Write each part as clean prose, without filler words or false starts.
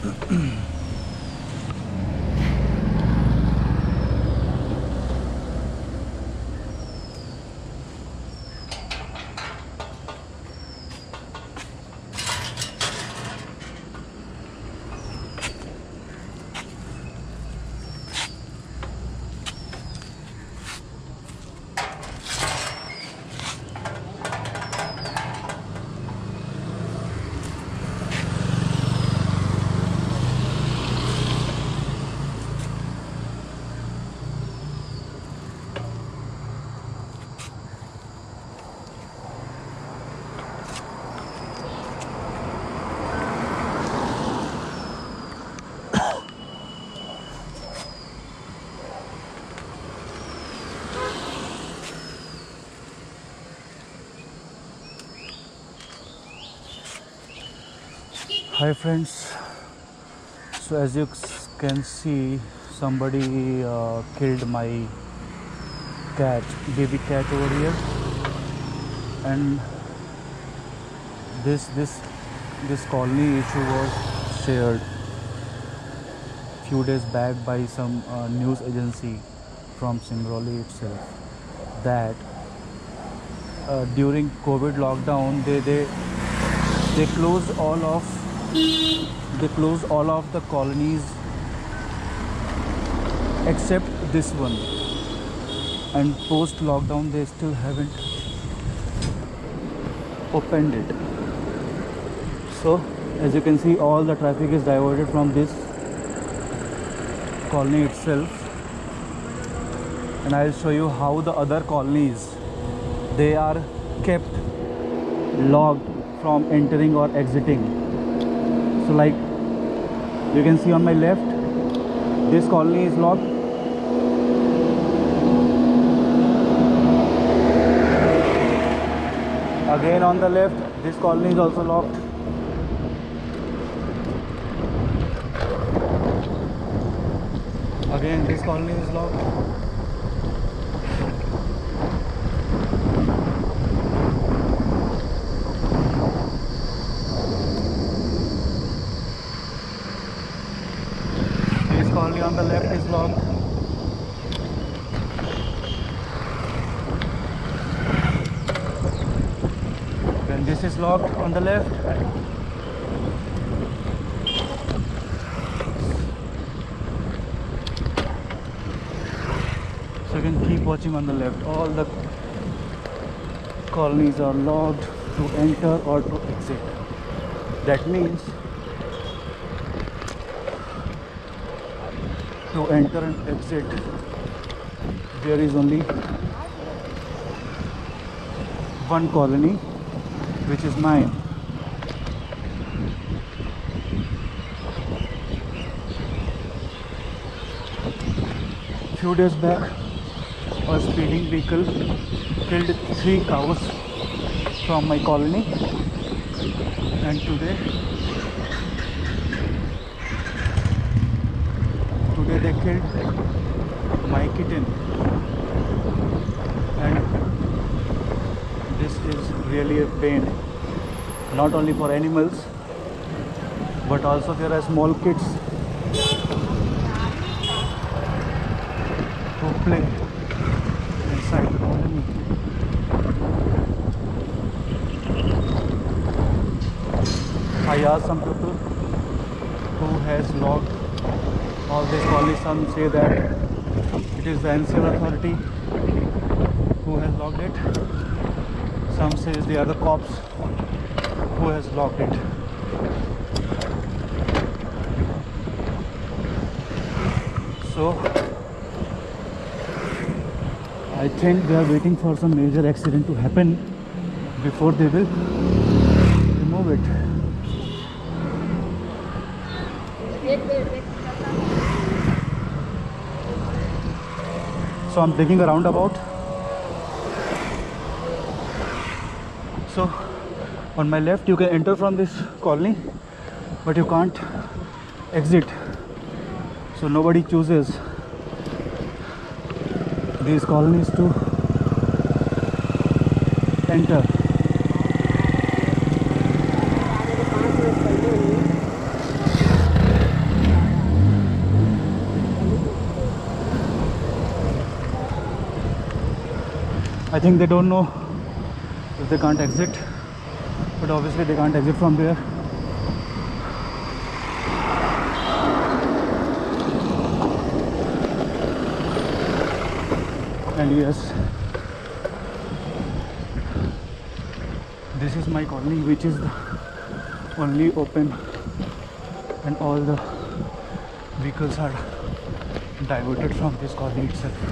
Hi friends, so as you can see, somebody killed my cat, baby cat over here, and this colony issue was shared few days back by some news agency from Singrauli itself, that during COVID lockdown they closed all of the colonies except this one, and post lockdown they still haven't opened it. So as you can see, all the traffic is diverted from this colony itself, and I'll show you how the other colonies, they are kept locked from entering or exiting. So like you can see on my left, this colony is locked. Again on the left, this colony is also locked. Again this colony is locked. Colony on the left is locked. Then this is locked on the left. So you can keep watching on the left. All the colonies are locked to enter or to exit. That means to enter and exit, there is only one colony, which is mine. Few days back, a speeding vehicle killed 3 cows from my colony, and today they killed my kitten, and this is really a pain, not only for animals but also there are small kids who play inside the colony. I asked some people who has locked all this colony. Some say that it is the NCR authority who has locked it. Some says they are the cops who has locked it. So I think they are waiting for some major accident to happen before they will remove it. So I'm taking a roundabout. So on my left you can enter from this colony, but you can't exit. So nobody chooses these colonies to enter. I think they don't know if they can't exit, but obviously they can't exit from there. And yes, this is my colony, which is the only open, and all the vehicles are diverted from this colony itself.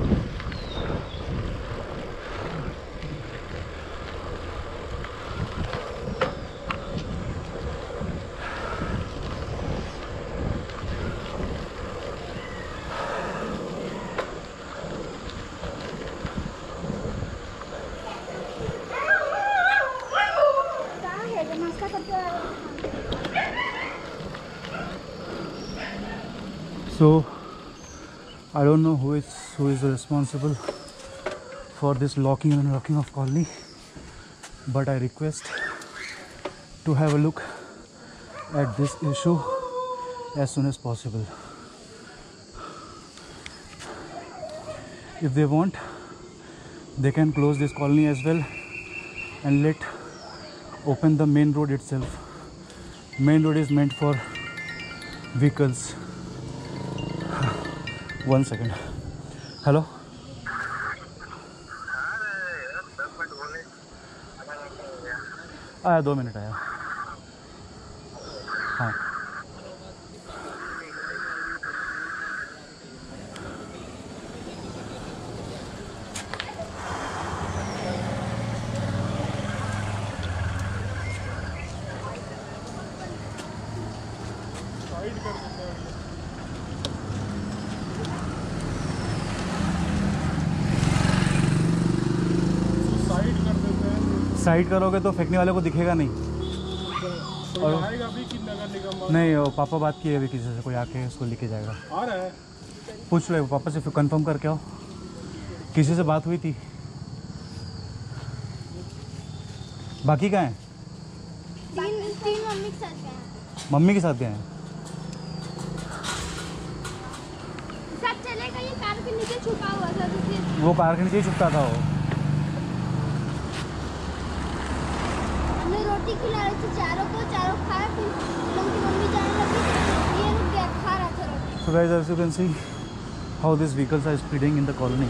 So I don't know who is responsible for this locking and unlocking of colony, but I request to have a look at this issue as soon as possible. If they want, they can close this colony as well and let open the main road itself. Main road is meant for vehicles. One second. Hello. आया 2 minute आया. हाँ. Side करोगे तो फेंकने वाले को दिखेगा नहीं. और आएगा भी कि नगर निगम नहीं, वो पापा बात किए अभी किसी से, कोई आके उसको लेके जाएगा. आ रहा है, पूछ लो पापा से, फिर कंफर्म करके आओ. किसी से बात हुई थी? बाकी कहाँ हैं? तीन मम्मी के साथ गए हैं. मम्मी के साथ गए हैं. सब चलेगा, ये कार के नीचे छुपा हुआ था. वो कार के नीचे ही छुपता था. वो रोटी खिला रही थी चारों को, चारों खाया, फिर उनकी मम्मी जाने लगी, ये रुक गया, खा रहा था रोटी. So guys, as you can see how these vehicles are speeding in the colony.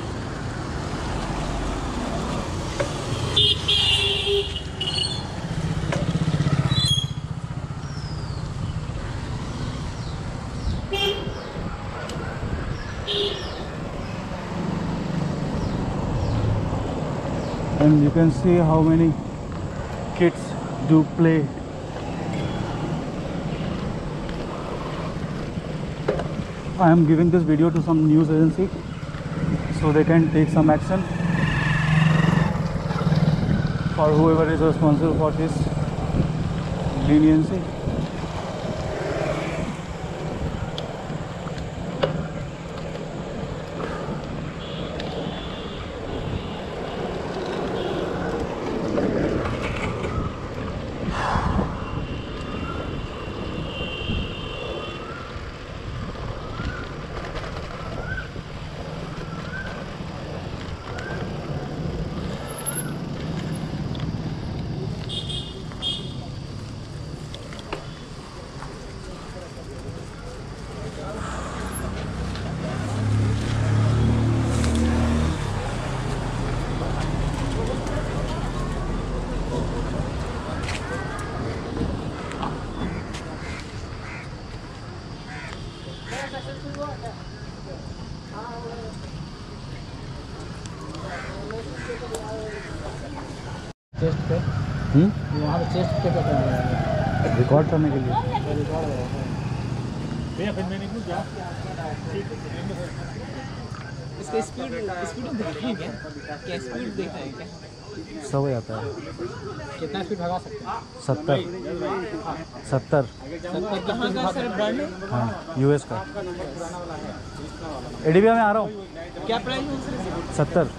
And you can see how many kids do play. I am giving this video to some news agency so they can take some action for whoever is responsible for this leniency. Chest पे वहाँ पे chest पे record करने के लिए. इसका speed देखना है क्या स्पीड देखना है क्या? सब हो जाता है. कितना स्पीड भगा सकते हैं? 70. कहाँ का सर ब्रांड? हाँ, यूएस का. एडीबी में आ रहा हूँ. क्या प्राइस है? 70.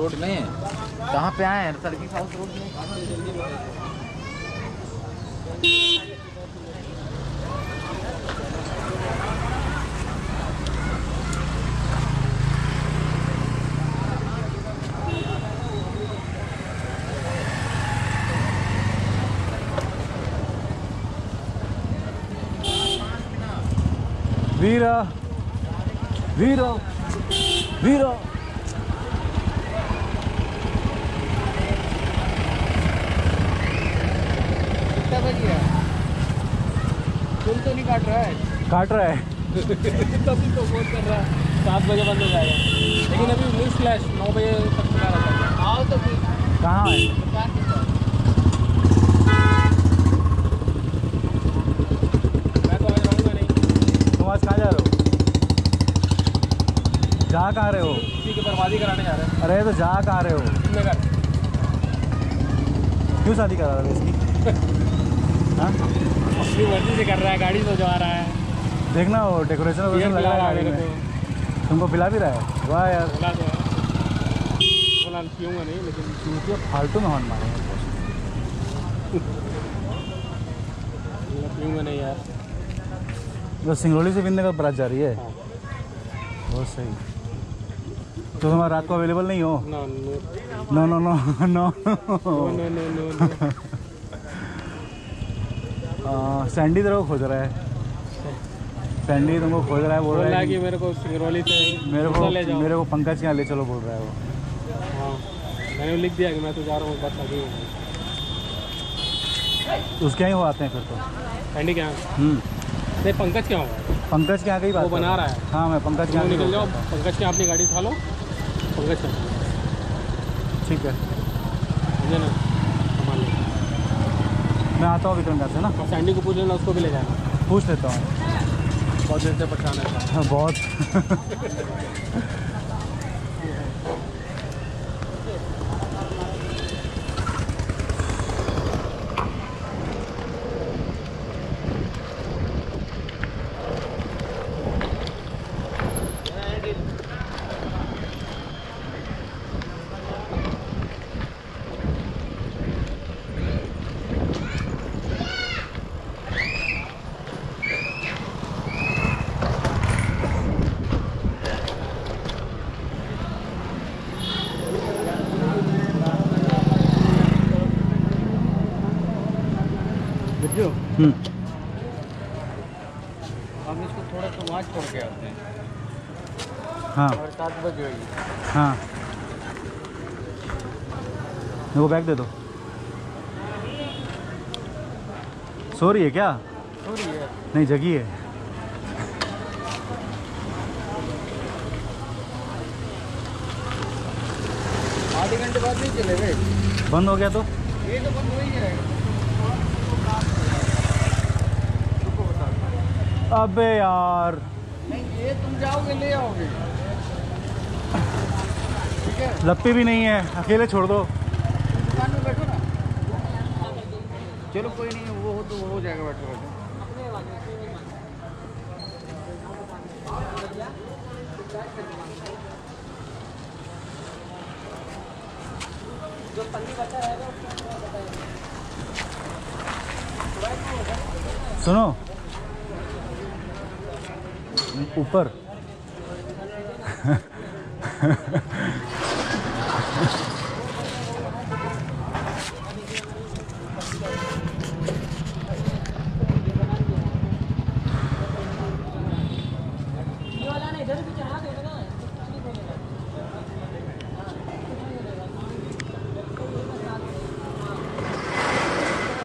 रोड में कहाँ पे आए हैं? सर्किट हाउस रोड में। वीरा वीरो वीरो कितना बज गया? फूल तो नहीं काट रहा है। काट रहा है। तभी तो फोन कर रहा है 7 बजे बंद हो जाएगा, लेकिन अभी न्यूज़ फ्लैश 9 बजे तक खुला रहता है। आओ तो फिर कहाँ है? दुकान के पास। मैं तो आज रहूँगा नहीं। तुम आज कहाँ जा रहे हो? जा कहाँ रहे हो? किसी की बर्बादी कराने जा रहे हैं। अरे तो जा कहाँ रहे हो? जिम्मेदार क्यों शादी करा रहे हो इसकी? हाँ? अपनी मर्जी से कर रहा है, गाड़ी सजवा रहा है, देखना वो डेकोरेशन बियर वेकोरेशन पिला लगा रहा है है गाड़ी मेरे में। को। तुमको पिला भी रहा है? वाह यार। बोला तो है, बोला पीऊँगा नहीं, लेकिन चूतिया फालतू में हॉर्न मारे। पीऊँगा नहीं यार। जो सिंगरौली से बिंदे का बारात जा रही है। हाँ। बहुत सही। तो तुम रात को अवेलेबल नहीं हो? No no no no no no no no no. Sandy तेरे को खोज रहा है। सैंडी तुमको खोज रहा है, बोल रहा है कि मेरे को सिंगरौली से ले जाओ। मेरे को पंकज के यहाँ ले चलो बोल रहा है वो। हाँ, मैंने लिख दिया कि मैं तो जा रहा हूँ, बस अभी उसके यहाँ ही हो आते हैं फिर तो। एंडी क्या? नहीं, पंकज क्या होगा? पंकज के यहाँ का ही बात वो बना रहा है। हाँ, मैं पंकज के यहाँ निकल जाओ, पंकज के अपनी गाड़ी उठा लो, पंकज का। ठीक है, समझे ना? सामान ले मैं आता हूँ विक्रम से ना। और सैंडी को पूछ लेना, उसको भी ले जाना। पूछ लेता हूँ। बहुत देर से परेशान है। हाँ, बहुत। हम इसको थोड़ा सा वहाँ छोड़ के आते हैं। हाँ और 7 बजे होगी। हाँ, मेरे को बैग दे दो। सो रही है क्या? सो रही है? नहीं, जगी है। आधे घंटे बाद नहीं चले गए? बंद हो गया तो? ये तो बंद हो ही जाएगा। अबे यार, नहीं, ये तुम जाओगे ले आओगे, ठीक है? लप्पी भी नहीं है, अकेले छोड़ दो। दुकान में बैठो ना। चलो कोई नहीं, वो हो तो वो हो जाएगा, बैठो बैठो। सुनो, ऊपर